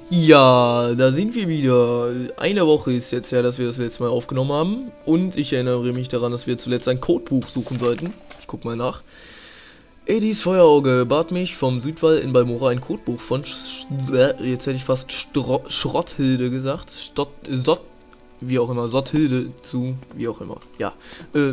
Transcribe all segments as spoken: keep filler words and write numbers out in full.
Ja, da sind wir wieder. Eine Woche ist jetzt her, dass wir das letzte Mal aufgenommen haben. Und ich erinnere mich daran, dass wir zuletzt ein Codebuch suchen sollten. Ich guck mal nach. Edis Feuerauge bat mich vom Südwall in Balmora ein Codebuch von Sch jetzt hätte ich fast Stro Schrotthilde gesagt. Stott Sott, wie auch immer, Sotthilde zu, wie auch immer. Ja. Äh,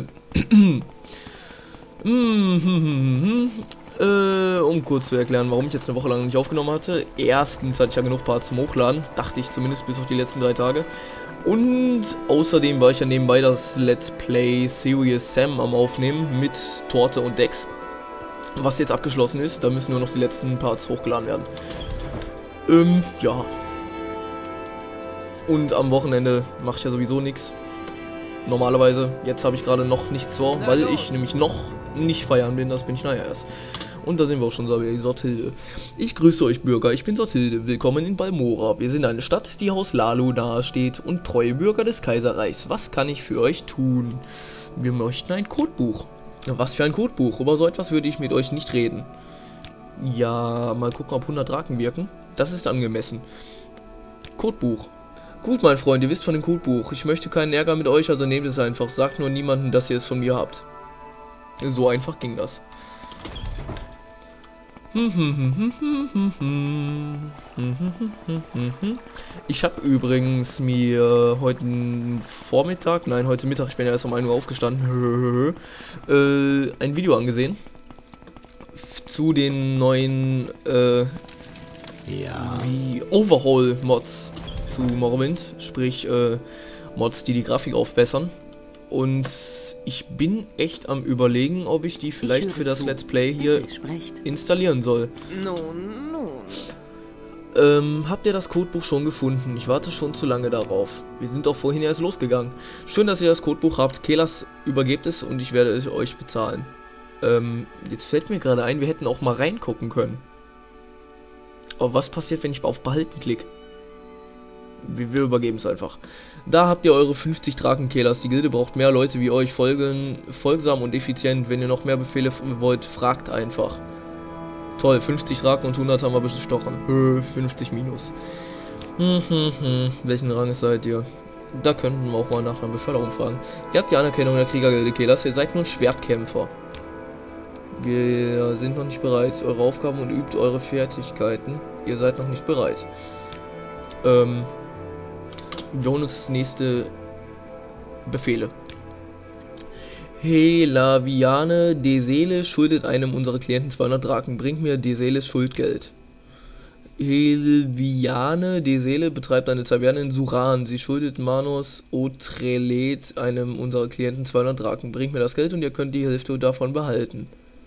Äh, um kurz zu erklären, warum ich jetzt eine Woche lang nicht aufgenommen hatte. Erstens hatte ich ja genug Parts zum Hochladen, dachte ich zumindest bis auf die letzten drei Tage. Und außerdem war ich ja nebenbei das Let's Play Serious Sam am Aufnehmen mit Torte und Dex. Was jetzt abgeschlossen ist, da müssen nur noch die letzten Parts hochgeladen werden. Ähm, ja. Und am Wochenende mache ich ja sowieso nichts. Normalerweise, jetzt habe ich gerade noch nichts vor, weil ich nämlich noch nicht feiern bin, das bin ich nachher erst. Und da sind wir auch schon so wie Sotthilde. Ich grüße euch Bürger, ich bin Sotthilde, willkommen in Balmora. Wir sind eine Stadt, die Haus Lalo nahe steht und treue Bürger des Kaiserreichs. Was kann ich für euch tun? Wir möchten ein Codebuch. Was für ein Codebuch? Über so etwas würde ich mit euch nicht reden. Ja, mal gucken, ob hundert Draken wirken. Das ist angemessen. Codebuch. Gut, mein Freund, ihr wisst von dem Codebuch. Ich möchte keinen Ärger mit euch, also nehmt es einfach. Sagt nur niemandem, dass ihr es von mir habt. So einfach ging das. Ich habe übrigens mir heute Vormittag, nein, heute Mittag, ich bin ja erst um ein Uhr aufgestanden, äh, ein Video angesehen zu den neuen äh, ja. wie Overhaul-Mods zu Morrowind, sprich äh, Mods, die die Grafik aufbessern. Und ich bin echt am Überlegen, ob ich die vielleicht ich für das zu. Let's Play hier installieren soll. Nun, nun. Ähm, habt ihr das Codebuch schon gefunden? Ich warte schon zu lange darauf. Wir sind doch vorhin erst losgegangen. Schön, dass ihr das Codebuch habt. Kelas übergebt es und ich werde es euch bezahlen. Ähm, jetzt fällt mir gerade ein, wir hätten auch mal reingucken können. Aber was passiert, wenn ich auf Behalten klicke? Wir, wir übergeben es einfach. Da habt ihr eure fünfzig Drakenkehlers. Die Gilde braucht mehr Leute wie euch. Folgen, folgsam und effizient. Wenn ihr noch mehr Befehle wollt, fragt einfach. Toll, fünfzig Draken und hundert haben wir bestochen. Höh, fünfzig minus. Hm, hm, hm. Welchen Rang seid ihr? Da könnten wir auch mal nach einer Beförderung fragen. Ihr habt die Anerkennung der Kriegergilde Kehlers. Ihr seid nun Schwertkämpfer. Wir sind noch nicht bereit. Eure Aufgaben und übt eure Fertigkeiten. Ihr seid noch nicht bereit. Ähm... Wir holen uns das nächste Befehle. Helaviane de Seele schuldet einem unserer Klienten zweihundert Draken. Bringt mir de Seeles Schuldgeld. Helviane de Seele betreibt eine Taverne in Suran. Sie schuldet Manos Otrelet einem unserer Klienten zweihundert Draken. Bringt mir das Geld und ihr könnt die Hälfte davon behalten.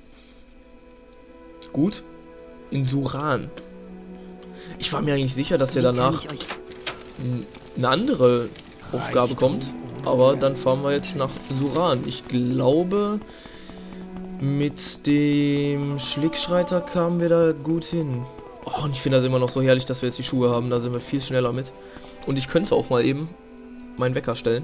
Gut. In Suran. Ich war mir eigentlich sicher, dass ihr danach eine andere Aufgabe kommt, aber dann fahren wir jetzt nach Suran. Ich glaube, mit dem Schlickschreiter kamen wir da gut hin. Oh, und ich finde das immer noch so herrlich, dass wir jetzt die Schuhe haben, da sind wir viel schneller mit. Und ich könnte auch mal eben meinen Wecker stellen.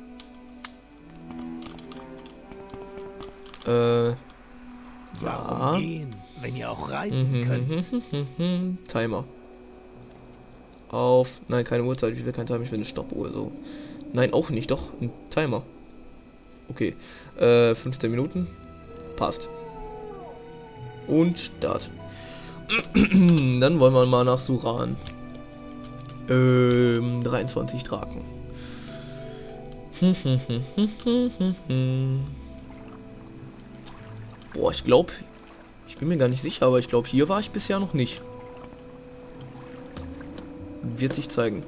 Äh, ja. Warum gehen, wenn ihr auch reiten mhm, könnt? Timer. Auf, nein, keine Uhrzeit, ich will kein Timer, ich will eine Stoppuhr, so. Nein, auch nicht, doch, ein Timer. Okay, äh, fünfzehn Minuten, passt. Und Start. Dann wollen wir mal nach Suran. Ähm, dreiundzwanzig Draken. Boah, ich glaube, ich bin mir gar nicht sicher, aber ich glaube, hier war ich bisher noch nicht. Wird sich zeigen.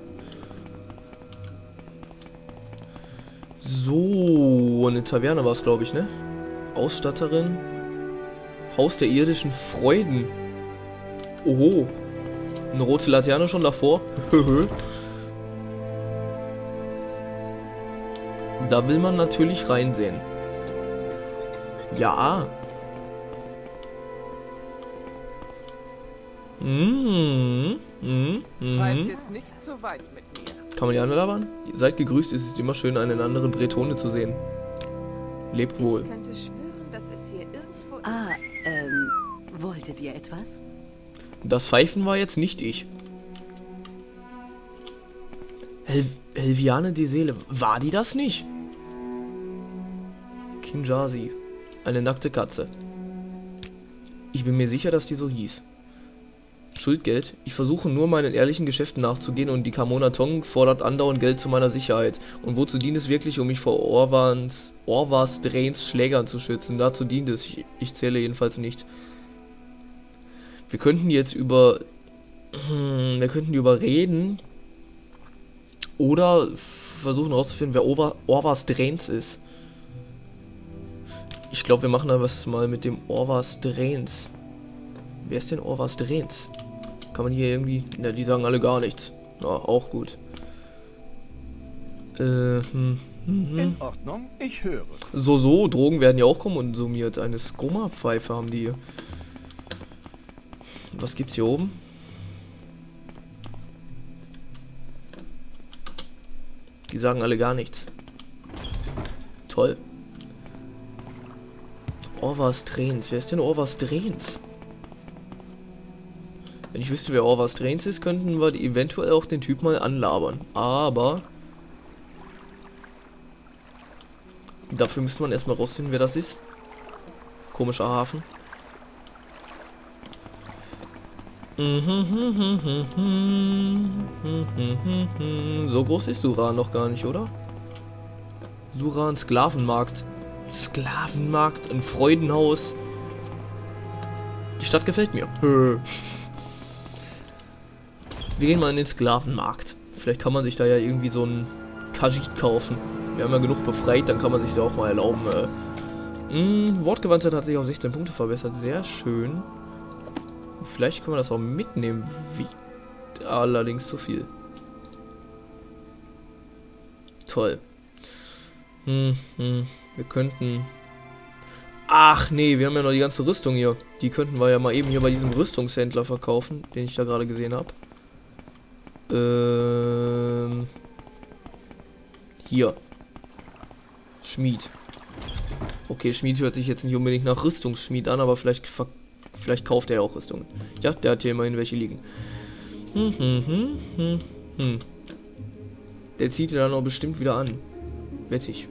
So, eine Taverne war es, glaube ich, ne? Ausstatterin. Haus der irdischen Freuden. Oho. Eine rote Laterne schon davor. Da will man natürlich reinsehen. Ja. Mhm. Mhm. Reist es nicht so weit mit mir. Kann man die anderen labern? Ihr seid gegrüßt, es ist immer schön, einen anderen Bretone zu sehen. Lebt wohl. Ich könnte schwören, dass es hier irgendwo ist. Ah, ähm, wolltet ihr etwas? Das Pfeifen war jetzt nicht ich. Hel Helviane die Seele. War die das nicht? Kinjasi. Eine nackte Katze. Ich bin mir sicher, dass die so hieß. Schuldgeld. Ich versuche nur meinen ehrlichen Geschäften nachzugehen und die Kamona Tong fordert andauernd Geld zu meiner Sicherheit. Und wozu dient es wirklich, um mich vor Orvans, Orvas Drains Schlägern zu schützen? Dazu dient es. Ich, ich zähle jedenfalls nicht. Wir könnten jetzt über... Wir könnten überreden. Oder versuchen herauszufinden, wer Orva, Orvas Drains ist. Ich glaube, wir machen da was mal mit dem Orvas Drains. Wer ist denn Orvas Drains? Kann man hier irgendwie... Na, die sagen alle gar nichts. Ja, auch gut. Äh, hm, hm, hm. In Ordnung, ich höre. So, so, Drogen werden ja auch konsumiert. Eine Skoma-Pfeife haben die hier. Was gibt's hier oben? Die sagen alle gar nichts. Toll. Orvas Drains. Wer ist denn Orvas Drains? Wenn ich wüsste, wer Orvas Drains ist, könnten wir eventuell auch den Typ mal anlabern. Aber dafür müsste man erstmal rausfinden, wer das ist. Komischer Hafen. So groß ist Suran noch gar nicht, oder? Suran Sklavenmarkt. Sklavenmarkt, ein Freudenhaus. Die Stadt gefällt mir. Wir gehen mal in den Sklavenmarkt. Vielleicht kann man sich da ja irgendwie so ein Khajiit kaufen. Wir haben ja genug befreit, dann kann man sich ja auch mal erlauben. Äh, mh, Wortgewandtheit hat sich auf sechzehn Punkte verbessert. Sehr schön. Vielleicht können wir das auch mitnehmen. Wie allerdings zu viel. Toll. Hm, hm. Wir könnten... Ach nee, wir haben ja noch die ganze Rüstung hier. Die könnten wir ja mal eben hier bei diesem Rüstungshändler verkaufen, den ich da gerade gesehen habe. Ähm... Hier. Schmied. Okay, Schmied hört sich jetzt nicht unbedingt nach Rüstungsschmied an, aber vielleicht, vielleicht kauft er ja auch Rüstungen. Ja, der hat hier immerhin welche liegen. Hm, hm, hm, hm, hm. Der zieht ihn dann auch bestimmt wieder an. Wettig.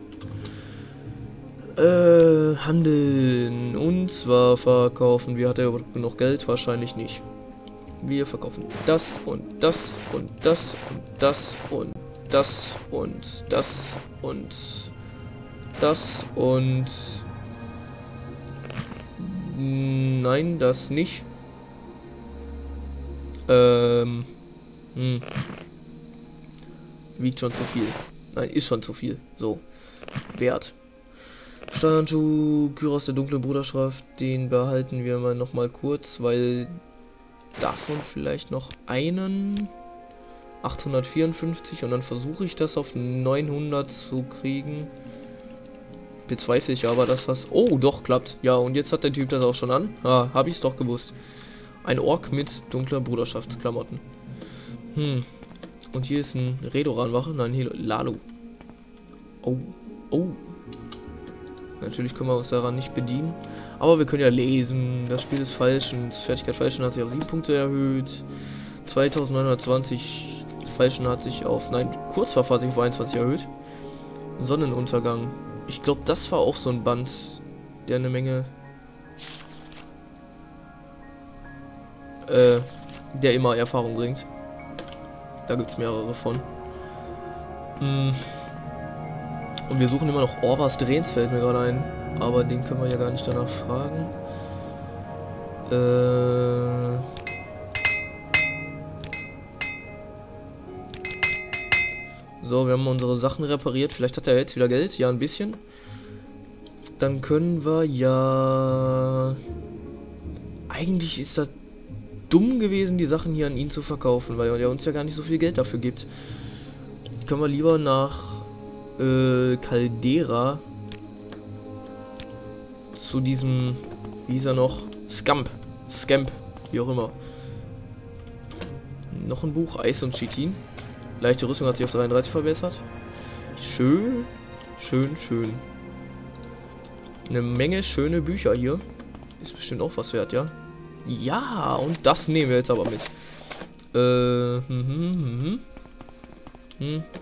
Äh, handeln. Und zwar verkaufen wir. Hat er noch Geld? Wahrscheinlich nicht. Wir verkaufen das und das und das und das und das und das und das und nein, das nicht. Ähm, hm. Wiegt schon zu viel. Nein, ist schon zu viel. So. Wert. Steuerhandschuh, Kyros der dunklen Bruderschaft, den behalten wir mal noch mal kurz, weil davon vielleicht noch einen achthundertvierundfünfzig und dann versuche ich das auf neunhundert zu kriegen. Bezweifle ich aber, dass das... Oh, doch, klappt. Ja, und jetzt hat der Typ das auch schon an. Ah, habe ich es doch gewusst. Ein Ork mit dunkler Bruderschaftsklamotten. Hm. Und hier ist ein Redoran-Wache. Nein, hier Lalu. Oh. Oh. Natürlich können wir uns daran nicht bedienen. Aber wir können ja lesen. Das Spiel des Falschens. Fertigkeit Falschen hat sich auf sieben Punkte erhöht. zweitausendneunhundertzwanzig. Falschen hat sich auf... Nein, Kurzwaffe hat sich auf einundzwanzig erhöht. Sonnenuntergang. Ich glaube, das war auch so ein Band, der eine Menge... Äh, der immer Erfahrung bringt. Da gibt es mehrere von. Hm. Und wir suchen immer noch Orvas Drains, fällt mir gerade ein. Aber den können wir ja gar nicht danach fragen. Äh... So, wir haben unsere Sachen repariert. Vielleicht hat er jetzt wieder Geld. Ja, ein bisschen. Dann können wir ja... Eigentlich ist das dumm gewesen, die Sachen hier an ihn zu verkaufen, weil er uns ja gar nicht so viel Geld dafür gibt. Können wir lieber nach äh, Caldera zu diesem, wie hieß er noch? Scamp. Scamp, wie auch immer. Noch ein Buch, Eis und Chitin. Leichte Rüstung hat sich auf dreiunddreißig verbessert. Schön, schön, schön. Eine Menge schöne Bücher hier. Ist bestimmt auch was wert, ja? Ja, und das nehmen wir jetzt aber mit. Äh, hm, hm, hm, hm.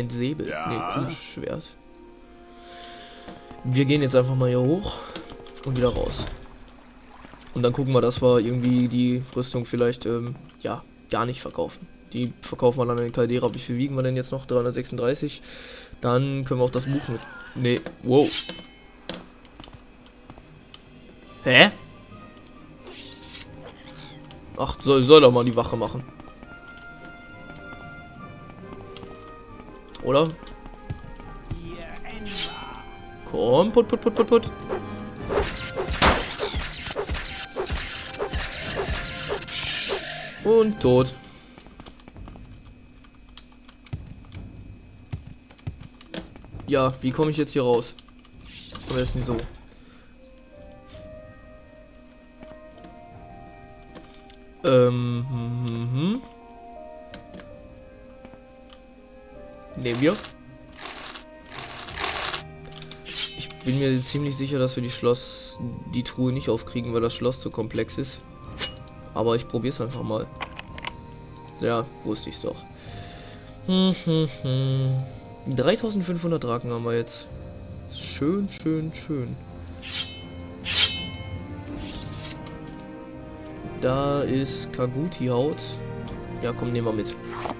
Ein Säbel. Ja. Nee, Kuhschwert. Wir gehen jetzt einfach mal hier hoch und wieder raus. Und dann gucken wir, dass wir irgendwie die Rüstung vielleicht, ähm, ja, gar nicht verkaufen. Die verkaufen wir dann in Caldera. Wie viel wiegen wir denn jetzt noch? dreihundertsechsunddreißig. Dann können wir auch das Buch mit... Nee, wow. Hä? Ach, soll, soll doch mal die Wache machen. Oder? Komm, put, put, put, put, put. Und tot. Ja, wie komme ich jetzt hier raus? Am besten so. Ähm, hm, hm, hm. Nehmen wir. Ich bin mir ziemlich sicher, dass wir die Schloss, die Truhe nicht aufkriegen, weil das Schloss zu komplex ist. Aber ich probiere es einfach mal. Ja, wusste ich's doch. Hm, hm, hm. dreitausendfünfhundert Drachen haben wir jetzt. Schön, schön, schön. Da ist Kaguti-Haut. Ja, komm, nehmen wir mit.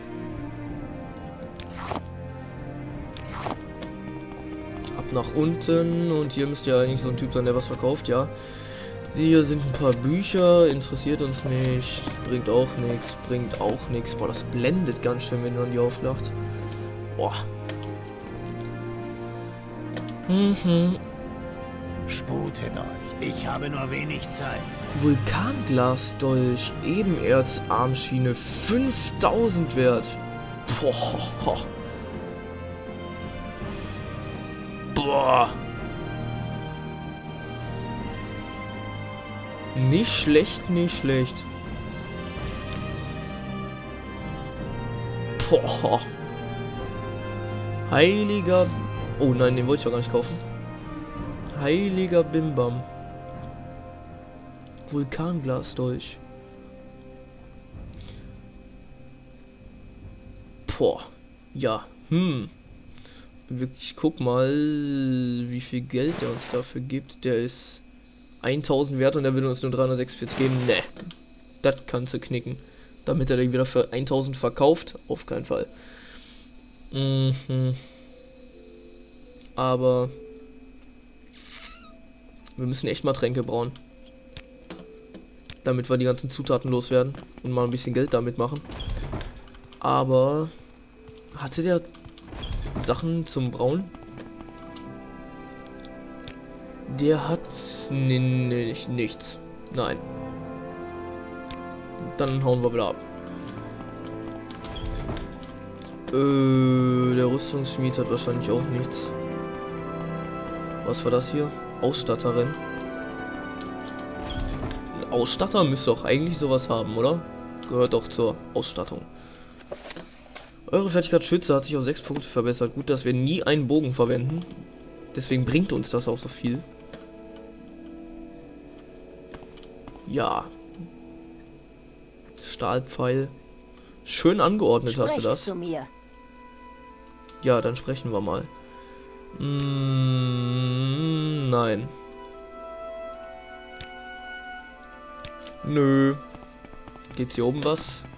Ab nach unten. Und hier müsste ja eigentlich so ein Typ sein, der was verkauft, ja. Hier sind ein paar Bücher. Interessiert uns nicht. Bringt auch nichts. Bringt auch nichts. Boah, das blendet ganz schön, wenn man die auflacht. Boah. Mhm. Sputet euch. Ich habe nur wenig Zeit. Vulkanglasdolch, Ebenerzarmschiene, fünftausend wert. Boah. Boah. Nicht schlecht, nicht schlecht. Boah. Heiliger... Oh nein, den wollte ich ja gar nicht kaufen. Heiliger Bimbam. Vulkanglasdolch. Boah. Ja. Hm. Ich guck mal, wie viel Geld der uns dafür gibt. Der ist tausend wert und er will uns nur dreihundertsechsundvierzig geben. Ne. Das kannst du knicken. Damit er den wieder für tausend verkauft? Auf keinen Fall. Mhm. Aber wir müssen echt mal Tränke brauen. Damit wir die ganzen Zutaten loswerden und mal ein bisschen Geld damit machen. Aber hatte der Sachen zum Brauen? Der hat nee, nee, nicht, nichts. Nein. Dann hauen wir wieder ab. Äh, der Rüstungsschmied hat wahrscheinlich auch nichts. Was war das hier? Ausstatterin. Ein Ausstatter müsste doch eigentlich sowas haben, oder? Gehört doch zur Ausstattung. Eure Fertigkeit Schütze hat sich auf sechs Punkte verbessert. Gut, dass wir nie einen Bogen verwenden. Deswegen bringt uns das auch so viel. Ja. Stahlpfeil. Schön angeordnet hast du das. Zu mir. Ja, dann sprechen wir mal. Mm, nein. Nö. Gibt's hier oben was?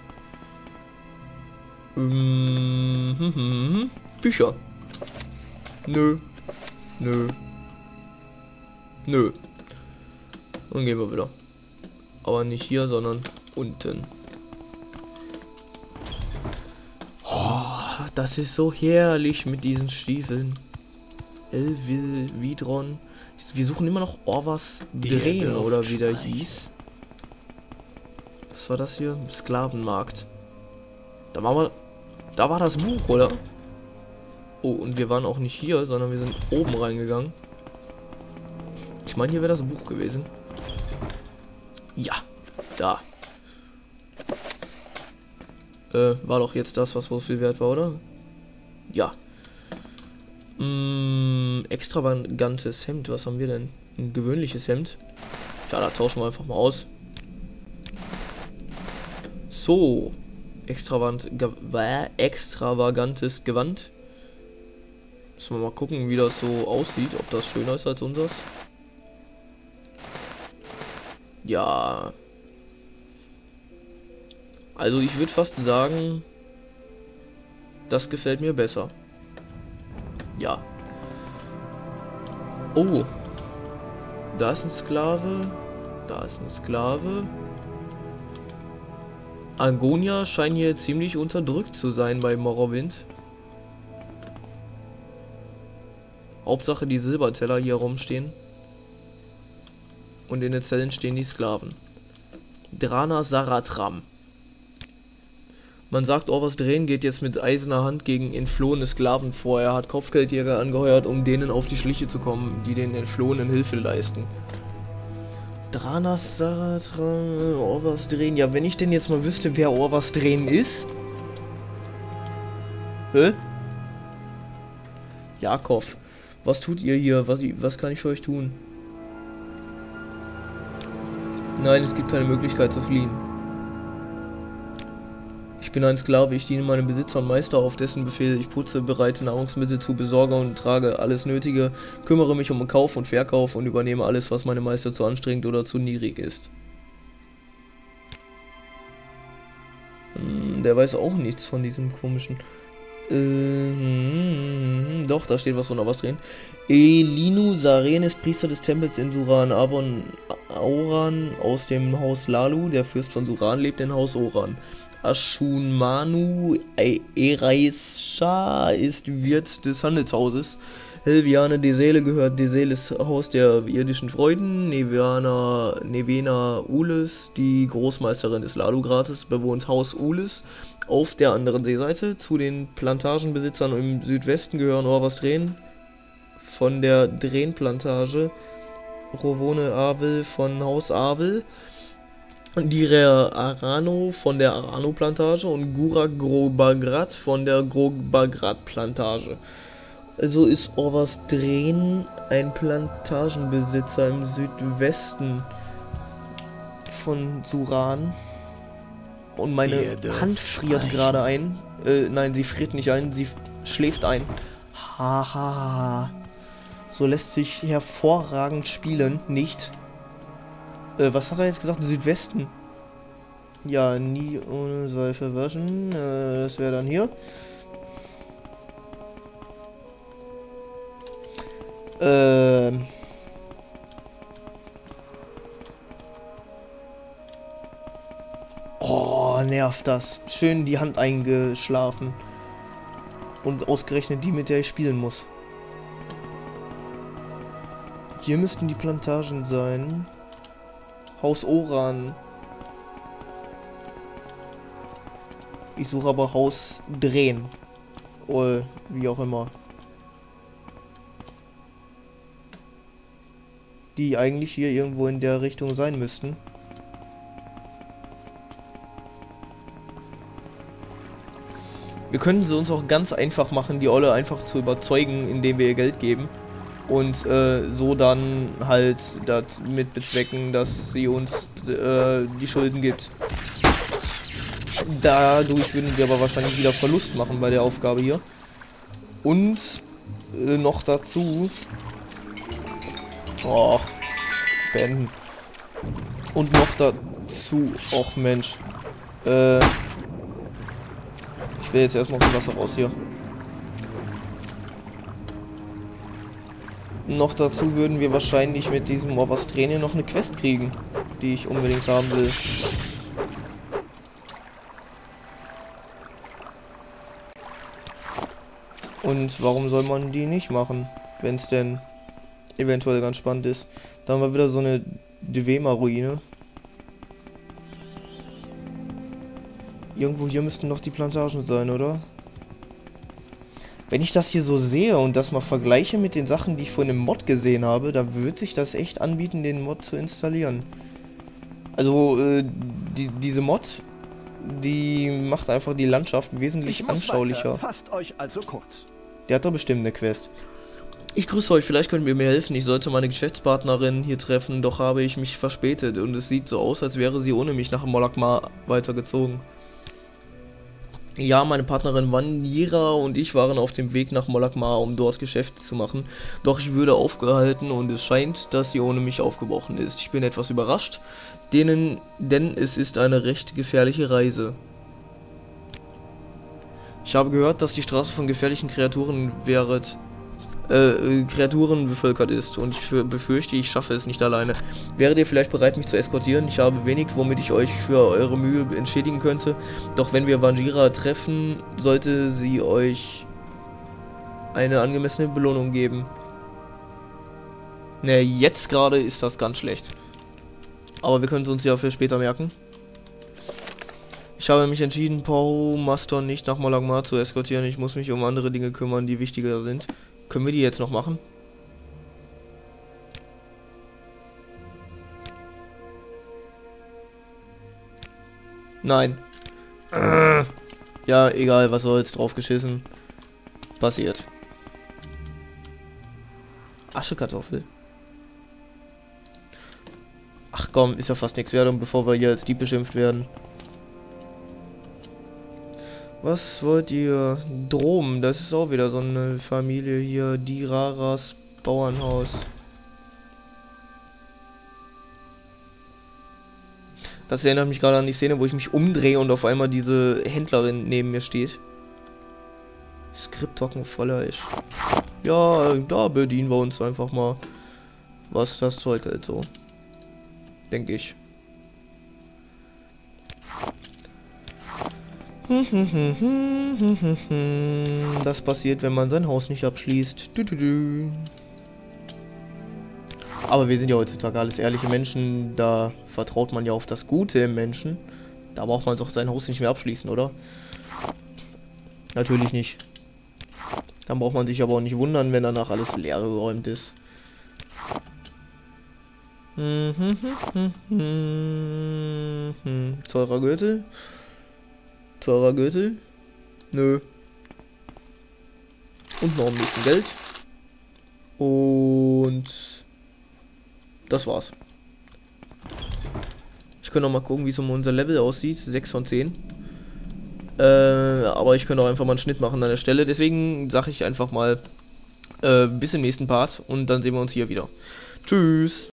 Mm, hm, hm, hm. Bücher. Nö. Nö. Nö. Dann gehen wir wieder. Aber nicht hier, sondern unten. Oh, das ist so herrlich mit diesen Stiefeln. Elvidron. Wir suchen immer noch Orvas Drehen, oder wie der hieß. Was war das hier? Sklavenmarkt. Da waren wir. Da war das Buch, oder? Oh, und wir waren auch nicht hier, sondern wir sind oben reingegangen. Ich meine, hier wäre das Buch gewesen. Ja, da. Äh, war doch jetzt das, was wohl viel wert war, oder? Ja. Mm, extravagantes Hemd. Was haben wir denn? Ein gewöhnliches Hemd. Ja, da tauschen wir einfach mal aus. So. Extravagant, ge extravagantes Gewand. Jetzt mal gucken, wie das so aussieht, ob das schöner ist als unseres. Ja. Also ich würde fast sagen, das gefällt mir besser. Ja. Oh. Da ist ein Sklave. Da ist ein Sklave. Argonia scheinen hier ziemlich unterdrückt zu sein bei Morrowind. Hauptsache die Silberteller hier rumstehen. Und in den Zellen stehen die Sklaven. Drana Saratram. Man sagt, Orwas Drehen geht jetzt mit eiserner Hand gegen entflohene Sklaven vor. Er hat Kopfgeldjäger angeheuert, um denen auf die Schliche zu kommen, die den Entflohenen Hilfe leisten. Drana Saratram, Orwas Drehen. Ja, wenn ich denn jetzt mal wüsste, wer Orwas Drehen ist. Hä? Jakob. Was tut ihr hier? Was, was kann ich für euch tun? Nein, es gibt keine Möglichkeit zu fliehen. Ich bin ein Sklave, ich diene meinem Besitzer und Meister auf dessen Befehl. Ich putze, bereite Nahrungsmittel zu, besorge und trage alles Nötige, kümmere mich um Kauf und Verkauf und übernehme alles, was meinem Meister zu anstrengend oder zu niedrig ist. Hm, der weiß auch nichts von diesem komischen... Äh, doch, da steht was von was drin. Elinu Saren ist Priester des Tempels in Suran. Avon Auran aus dem Haus Lalu, der Fürst von Suran, lebt in Haus Oran. Ashunmanu Eraisha ist Wirt des Handelshauses. Helviane Desele gehört Deseles Haus der irdischen Freuden. Nevena, Nevena Ulis, die Großmeisterin des Lalu-Grates, bewohnt Haus Ulis auf der anderen Seeseite. Zu den Plantagenbesitzern im Südwesten gehören Orwas Drehen von der Drehen-Plantage, Rovone Abel von Haus Abel, Dire Arano von der Arano-Plantage und Gurak Grobagrat von der Grobagrat-Plantage. Also ist Orwas Drehen ein Plantagenbesitzer im Südwesten von Suran. Und meine Hand friert gerade ein. Äh, nein, sie friert nicht ein, sie schläft ein. Haha. So lässt sich hervorragend spielen, nicht? Äh, was hat er jetzt gesagt? Südwesten. Ja, nie ohne Seife waschen. Äh, das wäre dann hier. Ähm. Oh, nervt das. Schön die Hand eingeschlafen. Und ausgerechnet die, mit der ich spielen muss. Hier müssten die Plantagen sein. Haus Oran. Ich suche aber Haus Drehen. Oder wie auch immer. Die eigentlich hier irgendwo in der Richtung sein müssten. Wir können sie uns auch ganz einfach machen, die Olle einfach zu überzeugen, indem wir ihr Geld geben. Und äh, so dann halt das mit bezwecken, dass sie uns äh, die Schulden gibt. Dadurch würden wir aber wahrscheinlich wieder Verlust machen bei der Aufgabe hier. Und äh, noch dazu... Och, beenden. Und noch dazu... Och Mensch. Äh... Ich will jetzt erstmal aus dem Wasser raus hier. Noch dazu würden wir wahrscheinlich mit diesem Orwas Drehen noch eine Quest kriegen, die ich unbedingt haben will. Und warum soll man die nicht machen, wenn es denn eventuell ganz spannend ist? Da haben wir wieder so eine Dwema-Ruine. Irgendwo hier müssten noch die Plantagen sein, oder? Wenn ich das hier so sehe und das mal vergleiche mit den Sachen, die ich vor einem Mod gesehen habe, da würde sich das echt anbieten, den Mod zu installieren. Also, äh, die, diese Mod, die macht einfach die Landschaft wesentlich anschaulicher. Fasst euch also kurz. Der hat doch bestimmt eine Quest. Ich grüße euch, vielleicht könnt ihr mir helfen. Ich sollte meine Geschäftspartnerin hier treffen, doch habe ich mich verspätet und es sieht so aus, als wäre sie ohne mich nach Mollakmar weitergezogen. Ja, meine Partnerin Vanira und ich waren auf dem Weg nach Molakmar, um dort Geschäfte zu machen. Doch ich würde aufgehalten und es scheint, dass sie ohne mich aufgebrochen ist. Ich bin etwas überrascht, denen, denn es ist eine recht gefährliche Reise. Ich habe gehört, dass die Straße von gefährlichen Kreaturen wäret, äh, Kreaturen bevölkert ist und ich befürchte, ich schaffe es nicht alleine. Wäret ihr vielleicht bereit, mich zu eskortieren? Ich habe wenig, womit ich euch für eure Mühe entschädigen könnte. Doch wenn wir Vanira treffen, sollte sie euch eine angemessene Belohnung geben. Ne, jetzt gerade ist das ganz schlecht. Aber wir können es uns ja für später merken. Ich habe mich entschieden, Pau Maston nicht nach Molakmar zu eskortieren. Ich muss mich um andere Dinge kümmern, die wichtiger sind. Können wir die jetzt noch machen? Nein. Ja, egal, was soll's, drauf geschissen. Passiert. Aschekartoffel. Ach komm, ist ja fast nichts wert, und bevor wir hier als Dieb beschimpft werden. Was wollt ihr? Drom, das ist auch wieder so eine Familie hier. Die Raras Bauernhaus. Das erinnert mich gerade an die Szene, wo ich mich umdrehe und auf einmal diese Händlerin neben mir steht. Skripthocken voller ist. Ja, da bedienen wir uns einfach mal, was das Zeug hält, so. Denke ich. Das passiert, wenn man sein Haus nicht abschließt. Du, du, du. Aber wir sind ja heutzutage alles ehrliche Menschen. Da vertraut man ja auf das Gute im Menschen. Da braucht man doch sein Haus nicht mehr abschließen, oder? Natürlich nicht. Dann braucht man sich aber auch nicht wundern, wenn danach alles leer geräumt ist. Teurer Gürtel. Teurer Gürtel? Nö. Und noch ein bisschen Geld. Und das war's. Ich kann noch mal gucken, wie so unser Level aussieht. sechs von zehn. Äh, aber ich könnte auch einfach mal einen Schnitt machen an der Stelle. Deswegen sage ich einfach mal äh, bis im nächsten Part und dann sehen wir uns hier wieder. Tschüss.